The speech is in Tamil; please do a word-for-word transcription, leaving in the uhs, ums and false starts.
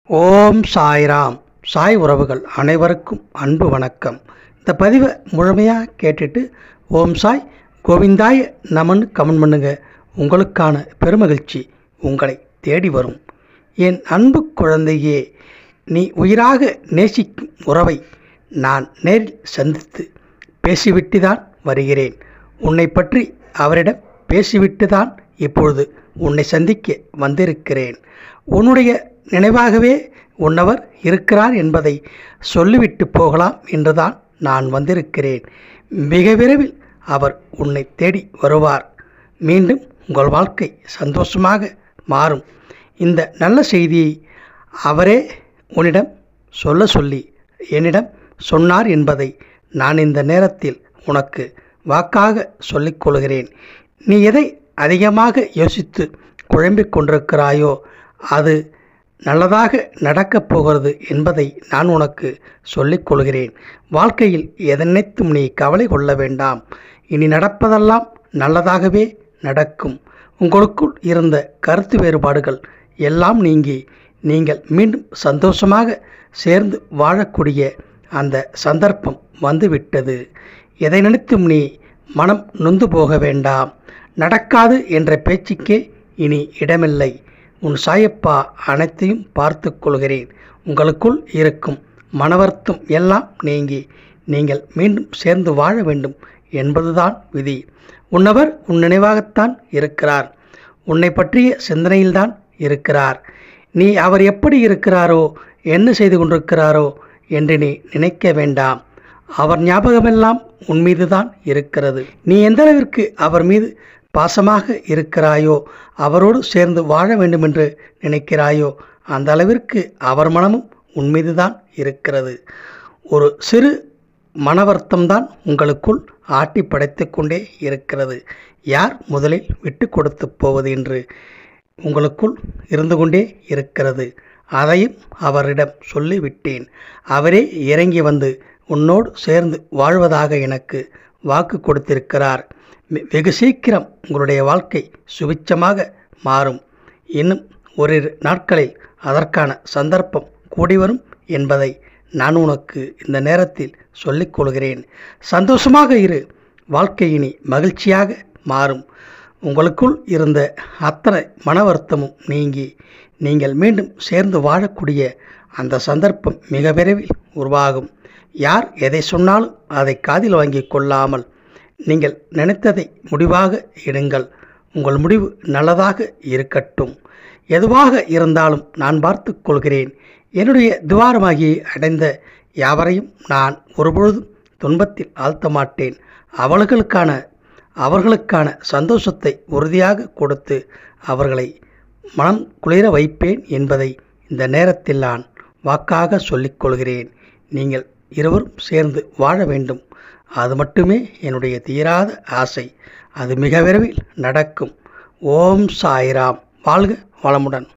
ஓம் சாய்ராம். சாய் உறவுகள் அனைவருக்கும் அன்பு வணக்கம். இந்த பதிவை முழுமையாக கேட்டுட்டு ஓம் சாய் கோவிந்தாய நமன் கமெண்ட் பண்ணுங்க. உங்களுக்கான பெருமகிழ்ச்சி உங்களை தேடி வரும். என் அன்பு குழந்தையே, நீ உயிராக நேசிக்கும் உறவை நான் நேரில் சந்தித்து பேசிவிட்டுதான் வருகிறேன். உன்னை பற்றி அவரிடம் பேசிவிட்டுதான் இப்பொழுது உன்னை சந்திக்க வந்திருக்கிறேன். உன்னுடைய நினைவாகவே உன்னவர் இருக்கிறார் என்பதை சொல்லிவிட்டு போகலாம் என்றுதான் நான் வந்திருக்கிறேன். மிக விரைவில் அவர் உன்னை தேடி வருவார். மீண்டும் உங்கள் வாழ்க்கை சந்தோஷமாக மாறும். இந்த நல்ல செய்தியை அவரே உன்னிடம் சொல்ல சொல்லி என்னிடம் சொன்னார் என்பதை நான் இந்த நேரத்தில் உனக்கு வாக்காக சொல்லிக் கொள்கிறேன். நீ எதை அதிகமாக யோசித்து குழம்பிக் கொண்டிருக்கிறாயோ அது நல்லதாக நடக்கப் போகிறது என்பதை நான் உனக்கு சொல்லிக் கொள்கிறேன். வாழ்க்கையில் எதனைத்தும் நீ கவலை கொள்ள வேண்டாம். இனி நடப்பதெல்லாம் நல்லதாகவே நடக்கும். உங்களுக்குள் இருந்த கருத்து வேறுபாடுகள் எல்லாம் நீங்கி நீங்கள் மீண்டும் சந்தோஷமாக சேர்ந்து வாழக்கூடிய அந்த சந்தர்ப்பம் வந்துவிட்டது. எதை நினைத்தும் நீ மனம் நொந்து போக வேண்டாம். நடக்காது என்ற பேச்சுக்கே இனி இடமில்லை. உன் சாயப்பா அனைத்தையும் பார்த்து கொள்கிறேன். உங்களுக்குள் இருக்கும் மனவர்த்தம் எல்லாம் நீங்கி நீங்கள் மீண்டும் சேர்ந்து வாழ வேண்டும் என்பதுதான் விதி. உன்னவர் உன் நினைவாகத்தான் இருக்கிறார். உன்னை பற்றிய சிந்தனையில்தான் இருக்கிறார். நீ அவர் எப்படி இருக்கிறாரோ, என்ன செய்து கொண்டிருக்கிறாரோ என்று நீ நினைக்க வேண்டாம். அவர் ஞாபகமெல்லாம் உன் மீது தான் இருக்கிறது. நீ எந்த அளவிற்கு அவர் மீது பாசமாக இருக்கிறாயோ, அவரோடு சேர்ந்து வாழ வேண்டும் என்று நினைக்கிறாயோ, அந்த அளவிற்கு அவர் மனமும் உன்மீது தான் இருக்கிறது. ஒரு சிறு மனவர்த்தம்தான் உங்களுக்குள் ஆட்டி படைத்து கொண்டே இருக்கிறது. யார் முதலில் விட்டு கொடுத்து போவது என்று உங்களுக்குள் இருந்து கொண்டே இருக்கிறது. அதையும் அவரிடம் சொல்லிவிட்டேன். அவரே இறங்கி வந்து உன்னோடு சேர்ந்து வாழ்வதாக எனக்கு வாக்கு கொடுத்திருக்கிறார். வெகு சீக்கிரம் உங்களுடைய வாழ்க்கை சுபிட்சமாக மாறும். இன்னும் ஓரிரு நாட்களில் அதற்கான சந்தர்ப்பம் கூடி வரும் என்பதை நான் உனக்கு இந்த நேரத்தில் சொல்லிக் கொள்கிறேன். சந்தோஷமாக இரு. வாழ்க்கை இனி மகிழ்ச்சியாக மாறும். உங்களுக்குள் இருந்த அத்தனை மன வருத்தமும் நீங்கி நீங்கள் மீண்டும் சேர்ந்து வாழக்கூடிய அந்த சந்தர்ப்பம் மிக விரைவில் உருவாகும். யார் எதை சொன்னாலும் அதை காதில் வாங்கி கொள்ளாமல் நீங்கள் நினைத்ததை முடிவாக எடுங்கள். உங்கள் முடிவு நல்லதாக இருக்கட்டும். எதுவாக இருந்தாலும் நான் பார்த்து கொள்கிறேன். என்னுடைய துவாரமாகி அடைந்த யாவரையும் நான் ஒருபொழுதும் துன்பத்தில் ஆழ்த்த மாட்டேன். அவர்களுக்கான அவர்களுக்கான சந்தோஷத்தை உறுதியாக கொடுத்து அவர்களை மனம் குளிர வைப்பேன் என்பதை இந்த நேரத்தில் நான் வாக்காக சொல்லிக் கொள்கிறேன். நீங்கள் இருவரும் சேர்ந்து வாழ வேண்டும். அது மட்டுமே என்னுடைய தீராத ஆசை. அது மிக விரைவில் நடக்கும். ஓம் சாய்ராம். வாழ்க வளமுடன்.